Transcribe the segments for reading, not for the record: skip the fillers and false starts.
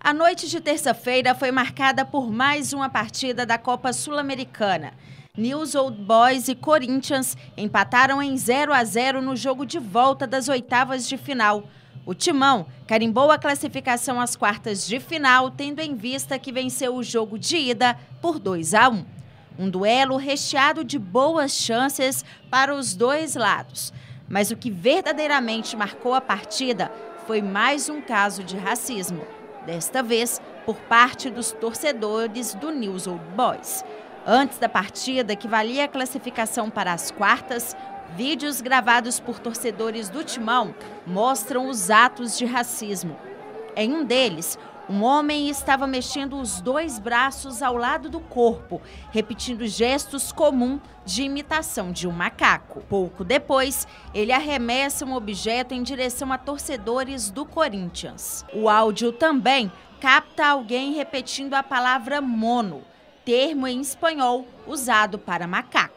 A noite de terça-feira foi marcada por mais uma partida da Copa Sul-Americana. News Old Boys e Corinthians empataram em 0-0 no jogo de volta das oitavas de final. O Timão carimbou a classificação às quartas de final, tendo em vista que venceu o jogo de ida por 2-1. Um duelo recheado de boas chances para os dois lados. Mas o que verdadeiramente marcou a partida foi mais um caso de racismo. Desta vez, por parte dos torcedores do News Old Boys. Antes da partida, que valia a classificação para as quartas, vídeos gravados por torcedores do Timão mostram os atos de racismo. Em um deles, um homem estava mexendo os dois braços ao lado do corpo, repetindo gestos comuns de imitação de um macaco. Pouco depois, ele arremessa um objeto em direção a torcedores do Corinthians. O áudio também capta alguém repetindo a palavra mono, termo em espanhol usado para macaco.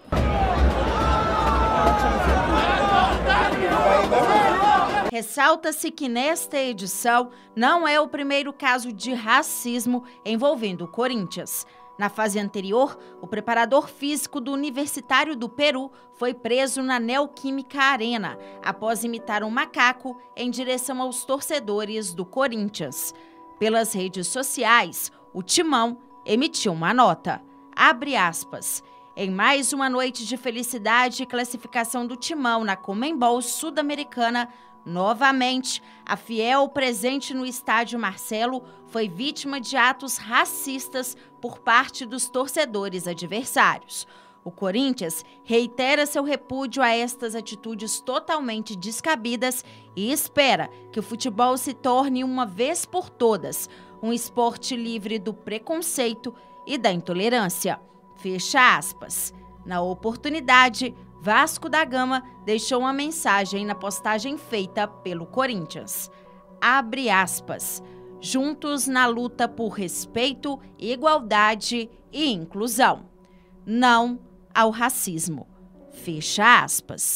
Ressalta-se que nesta edição não é o primeiro caso de racismo envolvendo o Corinthians. Na fase anterior, o preparador físico do Universitário do Peru foi preso na Neoquímica Arena, após imitar um macaco em direção aos torcedores do Corinthians. Pelas redes sociais, o Timão emitiu uma nota. Abre aspas. Em mais uma noite de felicidade e classificação do Timão na Conmebol Sul-Americana, novamente, a fiel presente no estádio Marcelo foi vítima de atos racistas por parte dos torcedores adversários. O Corinthians reitera seu repúdio a estas atitudes totalmente descabidas e espera que o futebol se torne, uma vez por todas, um esporte livre do preconceito e da intolerância. Fecha aspas. Na oportunidade, Vasco da Gama deixou uma mensagem na postagem feita pelo Corinthians. Abre aspas. Juntos na luta por respeito, igualdade e inclusão. Não ao racismo. Fecha aspas.